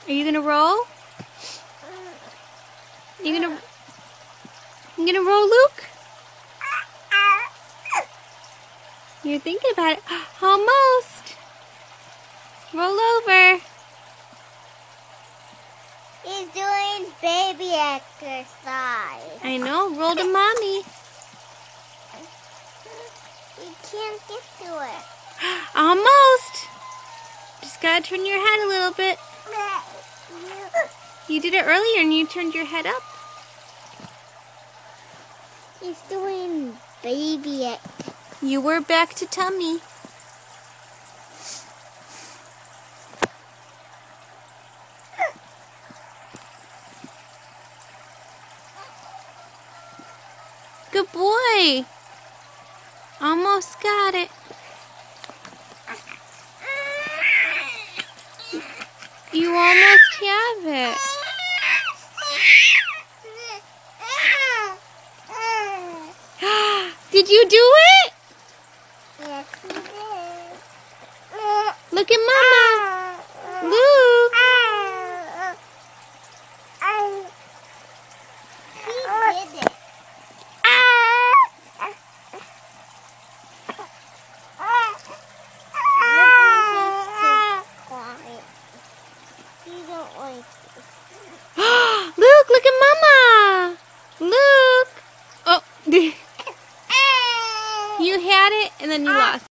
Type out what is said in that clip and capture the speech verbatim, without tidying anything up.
Are you gonna roll? You gonna You gonna roll, Luke? You're thinking about it. Almost. Roll over. He's doing baby exercise. I know. Roll to mommy. You can't get to it. Almost. Just gotta turn your head a little bit. You did it earlier and you turned your head up. He's doing baby exercise. You were back to tummy. Good boy. Almost got it. You almost have it. Did you do it? Yes, he did. Look at Mama. Luke. He did it. He don't like this. Luke, look at Mama. Luke. Oh, you had it and then you lost.